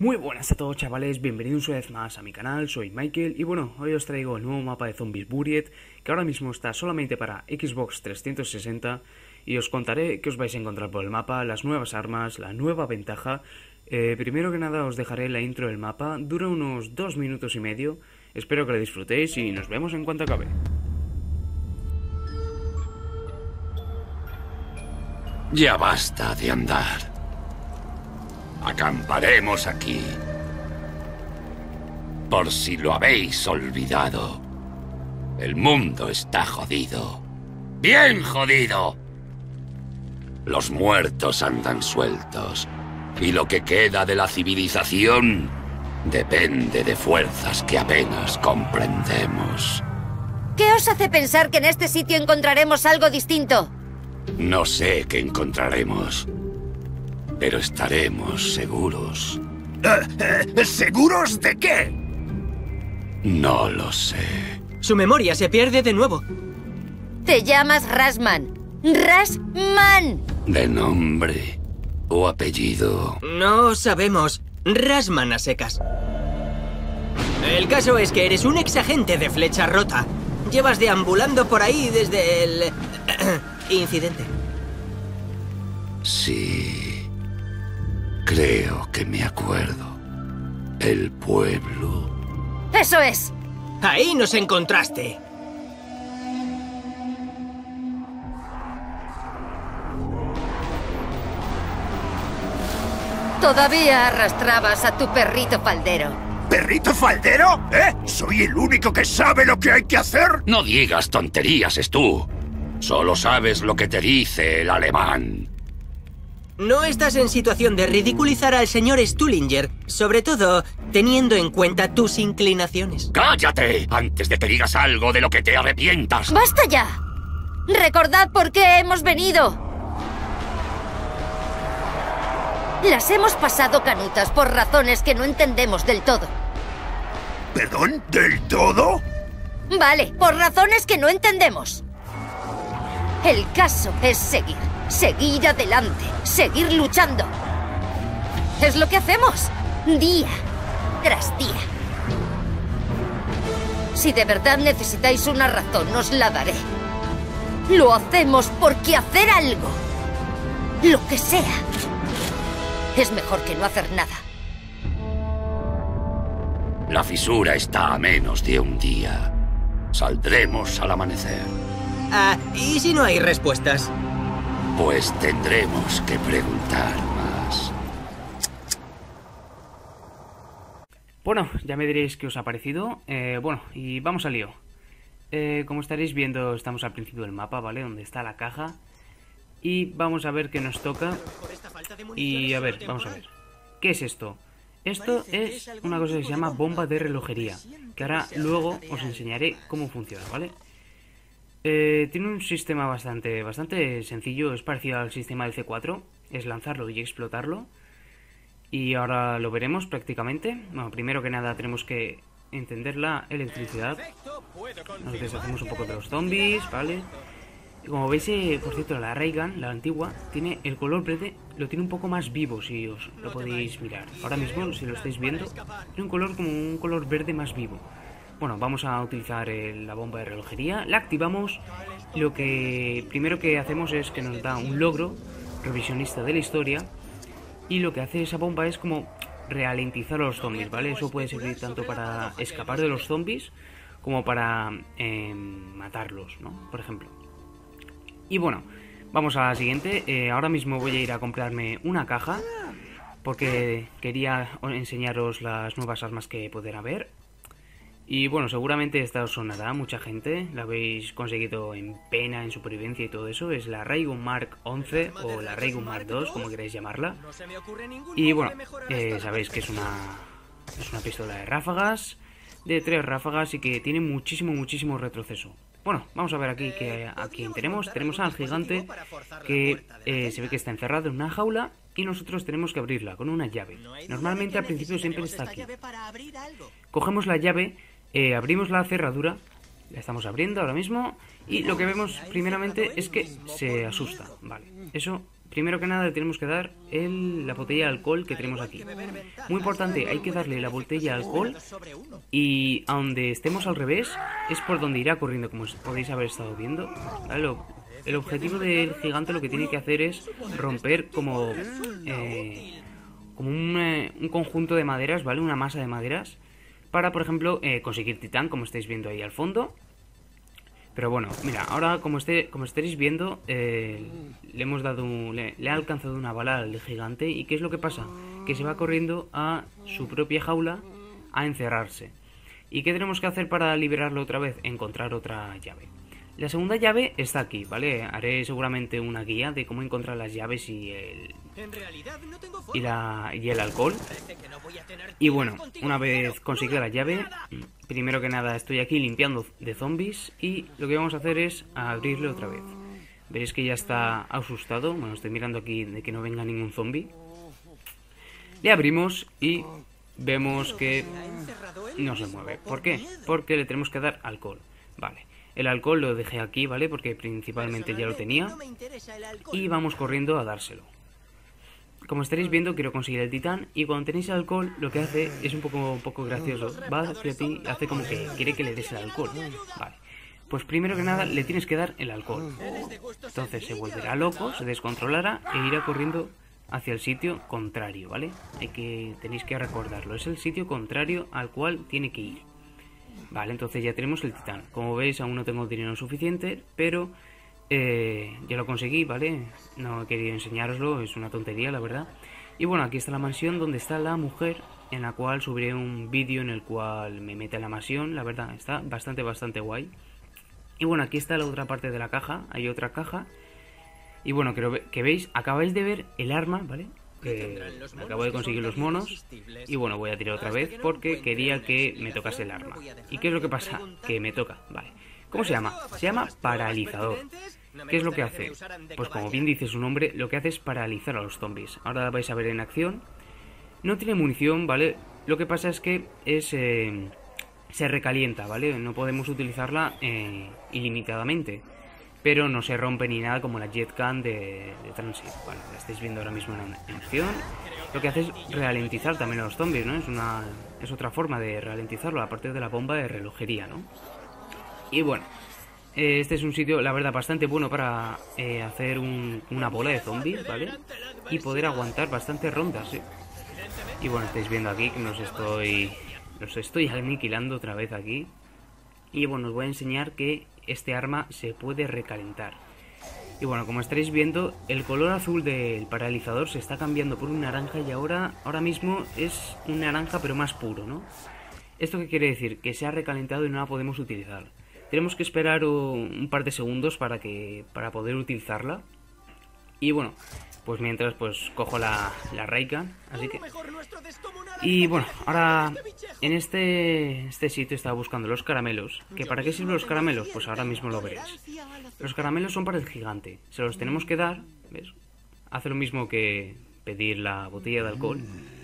Muy buenas a todos, chavales, bienvenidos una vez más a mi canal, soy Michael y bueno, hoy os traigo el nuevo mapa de Zombies Buried, que ahora mismo está solamente para Xbox 360 y os contaré qué os vais a encontrar por el mapa, las nuevas armas, la nueva ventaja. Primero que nada os dejaré la intro del mapa, dura unos 2 minutos y medio, espero que lo disfrutéis y nos vemos en cuanto acabe. Ya basta de andar. Acamparemos aquí. Por si lo habéis olvidado, el mundo está jodido. ¡Bien jodido! Los muertos andan sueltos, y lo que queda de la civilización depende de fuerzas que apenas comprendemos. ¿Qué os hace pensar que en este sitio encontraremos algo distinto? No sé qué encontraremos, pero estaremos seguros. ¿Seguros de qué? No lo sé. Su memoria se pierde de nuevo. Te llamas Rasman. ¡Rasman! ¿De nombre o apellido? No sabemos. Rasman a secas. El caso es que eres un exagente de flecha rota. Llevas deambulando por ahí desde el... incidente. Sí. Creo que me acuerdo. El pueblo. ¡Eso es! Ahí nos encontraste. Todavía arrastrabas a tu perrito faldero. ¿Perrito faldero? ¿Eh? ¿Soy el único que sabe lo que hay que hacer? No digas tonterías, tú. Solo sabes lo que te dice el alemán. No estás en situación de ridiculizar al señor Stullinger, sobre todo teniendo en cuenta tus inclinaciones. ¡Cállate! Antes de que digas algo de lo que te arrepientas. ¡Basta ya! Recordad por qué hemos venido. Las hemos pasado canutas por razones que no entendemos del todo. ¿Perdón? ¿Del todo? Vale, por razones que no entendemos. El caso es seguir adelante, seguir luchando. Es lo que hacemos, día tras día. Si de verdad necesitáis una razón, os la daré. Lo hacemos porque hacer algo, lo que sea, es mejor que no hacer nada. La fisura está a menos de un día. Saldremos al amanecer. ¿Y si no hay respuestas? Pues tendremos que preguntar más. Bueno, ya me diréis qué os ha parecido. Bueno, y vamos al lío. Como estaréis viendo, estamos al principio del mapa, ¿vale? Donde está la caja. Y vamos a ver qué nos toca. Y a ver, vamos a ver. ¿Qué es esto? Esto es una cosa que se llama bomba de relojería, que ahora luego os enseñaré cómo funciona, ¿vale? Tiene un sistema bastante sencillo, es parecido al sistema del C4, es lanzarlo y explotarlo. Y ahora lo veremos prácticamente. Bueno, primero que nada tenemos que encender la electricidad. Nos deshacemos un poco de los zombies, ¿vale? Y como veis, por cierto, la Ray Gun, la antigua, tiene el color verde, lo tiene un poco más vivo, si os lo podéis mirar. Ahora mismo, si lo estáis viendo, tiene un color como un color verde más vivo. Bueno, vamos a utilizar la bomba de relojería, la activamos. Lo que primero que hacemos es que nos da un logro revisionista de la historia. Y lo que hace esa bomba es como ralentizar a los zombies, ¿vale? Eso puede servir tanto para escapar de los zombies como para matarlos, ¿no? Por ejemplo. Y bueno, vamos a la siguiente. Ahora mismo voy a ir a comprarme una caja porque quería enseñaros las nuevas armas que pueden haber. Y bueno, seguramente esta os sonará a mucha gente, la habéis conseguido en pena, en supervivencia y todo eso. Es la Raygun Mark 11 o la Raygun Mark 2, como queráis llamarla. Y bueno, sabéis que es una pistola de ráfagas, de 3 ráfagas y que tiene muchísimo retroceso. Bueno, vamos a ver aquí a quién tenemos. Tenemos al gigante que se ve que está encerrado en una jaula y nosotros tenemos que abrirla con una llave. Normalmente al principio siempre está aquí. Cogemos la llave, abrimos la cerradura, la estamos abriendo ahora mismo y lo que vemos primeramente es que se asusta. Vale, eso primero que nada le tenemos que dar la botella de alcohol que tenemos aquí. Muy importante, hay que darle la botella de alcohol y a donde estemos al revés es por donde irá corriendo, como podéis haber estado viendo. ¿Vale? El objetivo del gigante lo que tiene que hacer es romper como un conjunto de maderas, ¿vale? Una masa de maderas para, por ejemplo, conseguir titán, como estáis viendo ahí al fondo. Pero bueno, mira, ahora como estaréis viendo, le ha alcanzado una bala al gigante. ¿Y qué es lo que pasa? Que se va corriendo a su propia jaula a encerrarse. ¿Y qué tenemos que hacer para liberarlo otra vez? Encontrar otra llave. La segunda llave está aquí, ¿vale? Haré seguramente una guía de cómo encontrar las llaves y el alcohol. Y bueno, una vez conseguida la llave, primero que nada estoy aquí limpiando de zombies y lo que vamos a hacer es abrirle otra vez. Veréis que ya está asustado. Bueno, estoy mirando aquí de que no venga ningún zombie. Le abrimos y vemos que no se mueve. ¿Por qué? Porque le tenemos que dar alcohol. Vale. El alcohol lo dejé aquí, ¿vale? Porque principalmente ya lo tenía. Y vamos corriendo a dárselo. Como estaréis viendo, quiero conseguir el titán. Y cuando tenéis el alcohol, lo que hace es un poco gracioso. Va hacia ti y hace como que quiere que le des el alcohol. Vale. Pues primero que nada, le tienes que dar el alcohol. Entonces se volverá loco, se descontrolará e irá corriendo hacia el sitio contrario, ¿vale? Tenéis que recordarlo. Es el sitio contrario al cual tiene que ir. Vale, entonces ya tenemos el titán. Como veis, aún no tengo dinero suficiente, pero ya lo conseguí, ¿vale? No he querido enseñároslo, es una tontería, la verdad. Y bueno, aquí está la mansión donde está la mujer, en la cual subiré un vídeo en el cual me mete a la mansión. La verdad, está bastante guay. Y bueno, aquí está la otra parte de la caja, hay otra caja. Y bueno, creo que veis, acabáis de ver el arma, ¿vale? Acabo de conseguir los monos. Y bueno, voy a tirar otra vez porque quería que me tocase el arma. ¿Y qué es lo que pasa? Que me toca, vale. ¿Cómo se llama? Se llama paralizador. ¿Qué es lo que hace? Pues como bien dice su nombre, lo que hace es paralizar a los zombies. Ahora vais a ver en acción. No tiene munición, ¿vale? Lo que pasa es que se recalienta, ¿vale? No podemos utilizarla ilimitadamente. Pero no se rompe ni nada como la Jet Gun de Transit. Bueno, la estáis viendo ahora mismo en acción. Lo que hace es ralentizar también a los zombies, ¿no? Es otra forma de ralentizarlo, aparte de la bomba de relojería, ¿no? Y bueno, este es un sitio, la verdad, bastante bueno para hacer una bola de zombies, ¿vale? Y poder aguantar bastantes rondas, ¿eh? Y bueno, estáis viendo aquí que los estoy aniquilando otra vez aquí. Y bueno, os voy a enseñar que este arma se puede recalentar. Y bueno, como estaréis viendo, el color azul del paralizador se está cambiando por un naranja y ahora mismo es un naranja pero más puro, ¿no? ¿Esto qué quiere decir? Que se ha recalentado y no la podemos utilizar. Tenemos que esperar un par de segundos para poder utilizarla. Y bueno, pues mientras pues cojo la Raygun, así que... Y bueno, ahora en este sitio estaba buscando los caramelos. ¿Que para qué sirven los caramelos? Pues ahora mismo lo veréis. Los caramelos son para el gigante. Se los tenemos que dar, ¿ves? Hace lo mismo que pedir la botella de alcohol.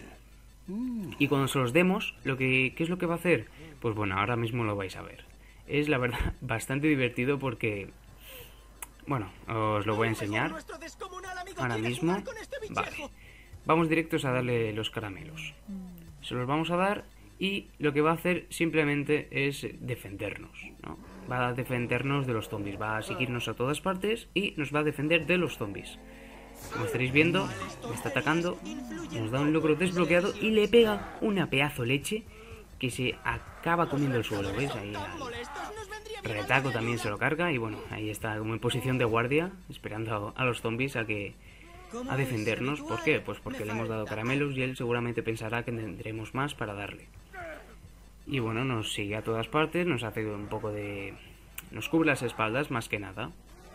Y cuando se los demos, ¿qué es lo que va a hacer? Pues bueno, ahora mismo lo vais a ver. Es la verdad bastante divertido porque... Bueno, os lo voy a enseñar ahora mismo. Vale, vamos directos a darle los caramelos. Se los vamos a dar y lo que va a hacer simplemente es defendernos, ¿no? Va a defendernos de los zombies, va a seguirnos a todas partes y nos va a defender de los zombies. Como estaréis viendo, me está atacando, nos da un logro desbloqueado y le pega una pedazo leche que se acaba comiendo el suelo, ¿veis? Ahí Retaco también se lo carga y bueno, ahí está como en posición de guardia, esperando a los zombies a defendernos. ¿Por qué? Pues porque le hemos dado caramelos y él seguramente pensará que tendremos más para darle. Y bueno, nos sigue a todas partes, nos hace un poco de... nos cubre las espaldas más que nada.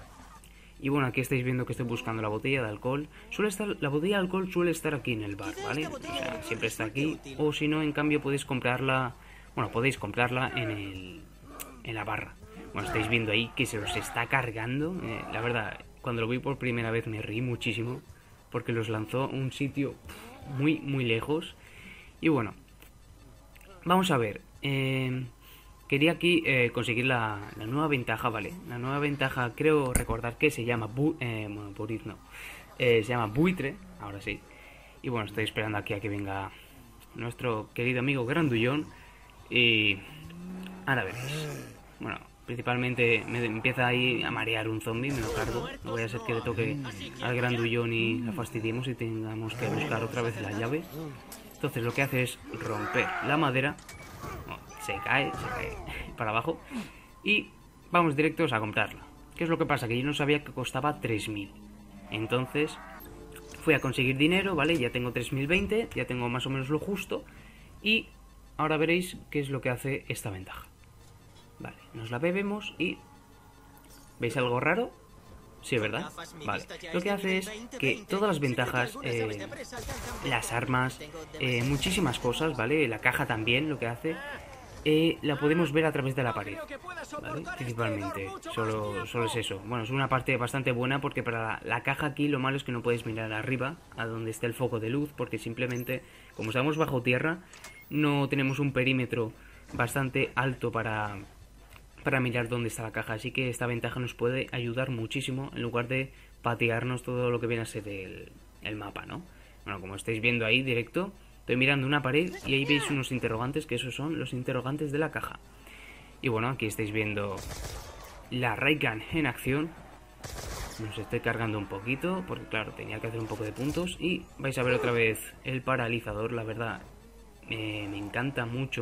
Y bueno, aquí estáis viendo que estoy buscando la botella de alcohol. La botella de alcohol suele estar aquí en el bar, ¿vale? O sea, siempre está aquí. O si no, en cambio, podéis comprarla... Bueno, podéis comprarla en la barra. Bueno, estáis viendo ahí que se los está cargando. La verdad, cuando lo vi por primera vez me reí muchísimo. Porque los lanzó a un sitio muy, muy lejos. Y bueno, vamos a ver. Quería aquí conseguir la nueva ventaja, ¿vale? La nueva ventaja, creo recordar que se llama Burit, no. Se llama Buitre, ahora sí. Y bueno, estoy esperando aquí a que venga nuestro querido amigo Grandullón. Y ahora veréis. Bueno, principalmente me empieza ahí a marear un zombie, me lo cargo. No voy a ser que le toque al Grandullón y la fastidiemos y tengamos que buscar otra vez la llave. Entonces lo que hace es romper la madera. Bueno, se cae para abajo. Y vamos directos a comprarla. ¿Qué es lo que pasa? Que yo no sabía que costaba 3000. Entonces fui a conseguir dinero, ¿vale? Ya tengo 3020, ya tengo más o menos lo justo. Y ahora veréis qué es lo que hace esta ventaja. Vale, nos la bebemos y... ¿veis algo raro? Sí, ¿verdad? Vale, lo que hace es que todas las ventajas, las armas, muchísimas cosas, ¿vale? La caja también, lo que hace, la podemos ver a través de la pared, ¿vale? Principalmente, solo es eso. Bueno, es una parte bastante buena porque para la caja aquí lo malo es que no puedes mirar arriba, a donde está el foco de luz, porque simplemente, como estamos bajo tierra, no tenemos un perímetro bastante alto para mirar dónde está la caja, así que esta ventaja nos puede ayudar muchísimo en lugar de patearnos todo lo que viene a ser el mapa, ¿no? Bueno, como estáis viendo ahí directo, estoy mirando una pared y ahí veis unos interrogantes, que esos son los interrogantes de la caja. Y bueno, aquí estáis viendo la Ray Gun en acción. Nos estoy cargando un poquito, porque claro, tenía que hacer un poco de puntos. Y vais a ver otra vez el paralizador, la verdad. Me encanta mucho.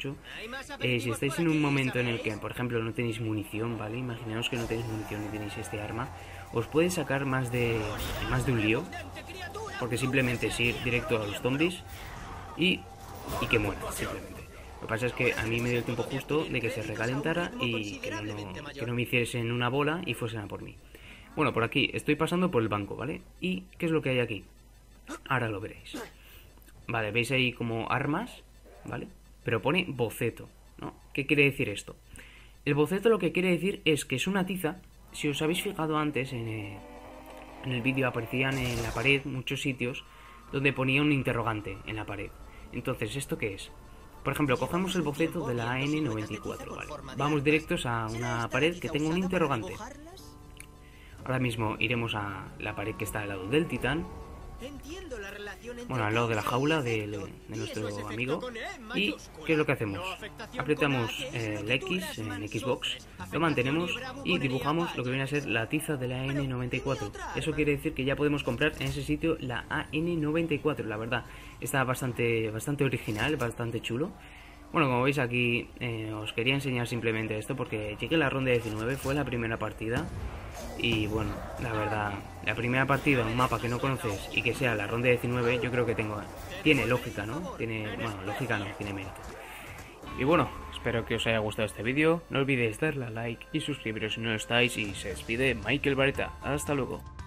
Si estáis en un momento en el que, por ejemplo, no tenéis munición, ¿vale? Imaginaos que no tenéis munición y tenéis este arma. Os puede sacar más de un lío. Porque simplemente es ir directo a los zombies y que mueran, simplemente. Lo que pasa es que a mí me dio el tiempo justo de que se recalentara y que no me hiciesen una bola y fuesen a por mí. Bueno, por aquí estoy pasando por el banco, ¿vale? ¿Y qué es lo que hay aquí? Ahora lo veréis. Vale, veis ahí como armas, ¿vale? Pero pone boceto, ¿no? ¿Qué quiere decir esto? El boceto lo que quiere decir es que es una tiza. Si os habéis fijado antes en el vídeo aparecían en la pared muchos sitios donde ponía un interrogante en la pared. Entonces, ¿esto qué es? Por ejemplo, cogemos el boceto de la AN94, ¿vale? Vamos directos a una pared que tenga un interrogante. Ahora mismo iremos a la pared que está al lado del titán. Bueno, al lado de la jaula de nuestro amigo. ¿Y qué es lo que hacemos? Apretamos el X en Xbox, lo mantenemos y dibujamos lo que viene a ser la tiza de la AN94. Eso quiere decir que ya podemos comprar en ese sitio la AN94. La verdad, está bastante original, bastante chulo. Bueno, como veis aquí, os quería enseñar simplemente esto porque llegué a la ronda 19, fue la primera partida. Y bueno, la verdad, la primera partida, un mapa que no conoces y que sea la ronda 19, yo creo que tiene lógica, ¿no? Tiene mérito. Y bueno, espero que os haya gustado este vídeo. No olvidéis darle a like y suscribiros si no lo estáis. Y se despide Michael Vareta. Hasta luego.